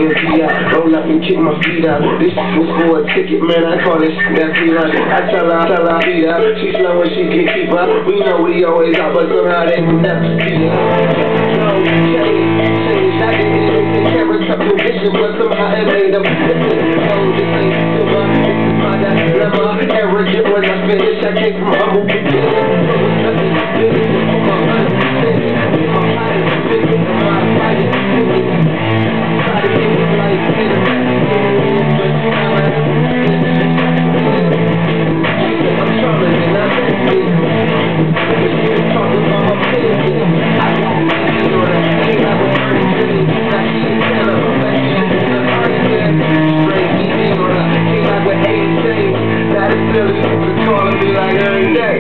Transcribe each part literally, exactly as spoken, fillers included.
and be out. Roll up and kick my feet out. This was for a ticket, man. I call this that three hundred. I tell her, I tell her, beat out. She slow and she can keep up. We know we always out, but somehow they will never see us. No change, change. I didn't even care a couple vision, but somehow it made them listen. No, this ain't silver. This is my dilemma. Arrogant when I finish. I came from humble beginnings. Nothing to do with my understanding. My mind is bigger than my fighting feelings. Try to keep it like internet. But now I I'm stronger than I've been feeling. She was talking about my feelings. I don't need to ain't like a thirty days. Now she is telling her back she is in the heart again. Straight easy on her. Ain't like with eighty days. Now the feeling you can call me like every day.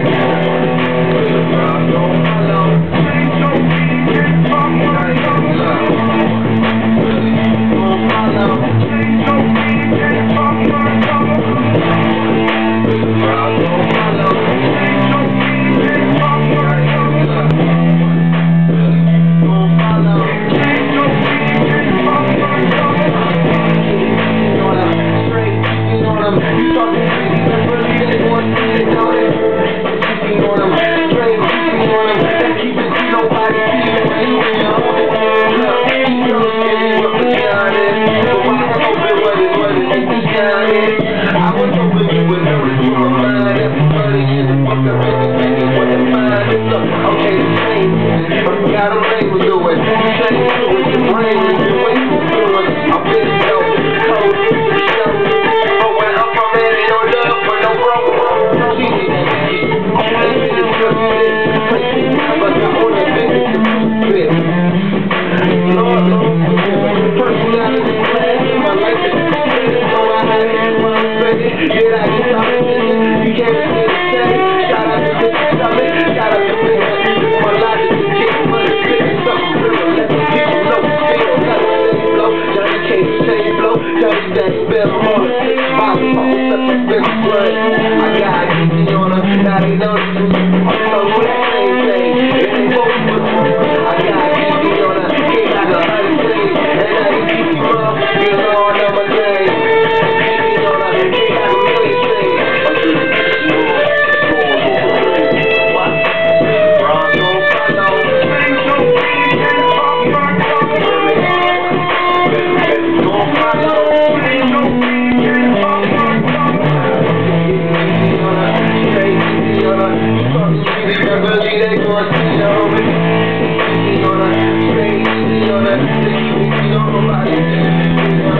Nobody